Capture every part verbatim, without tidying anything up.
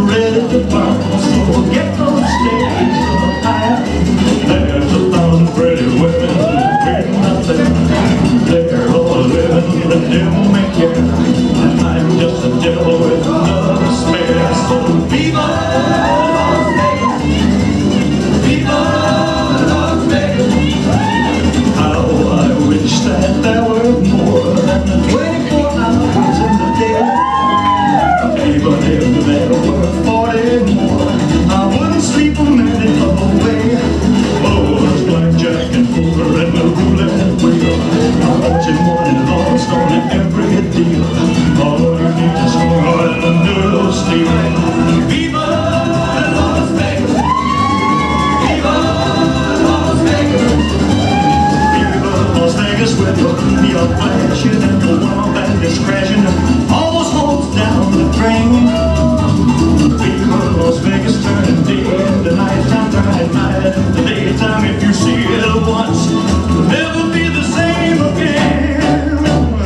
ready to burn, so get those stakes up high. There's a thousand pretty women waiting out there. They're all living the devil may care, and I'm just a devil with none to spare. So viva Las Vegas, viva Las Vegas. How I wish that there were more than the twenty-four hours in the day. Even if there were forty more, I wouldn't sleep a minute away. Oh, there's blackjack and poker and the roulette wheel. I'm watching one lost on every deal. All you need is a heart and a little steel. Viva Las Vegas! Viva Las Vegas! Viva Las Vegas with the neon flashing and the wild bandits crashing. Almost holds down the train. Viva Las Vegas turning day into nighttime, turning night into daytime. If you see it once, you'll never be the same again.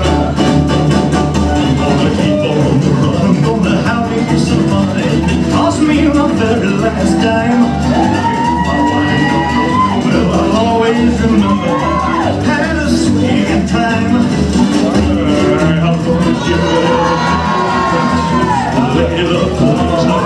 I'm gonna keep on the run, I'm gonna have me some fun. It cost me my very last dime. My wife, well, I'll always remember I had a sweet time. I'm gonna give it everything. Let it up, please.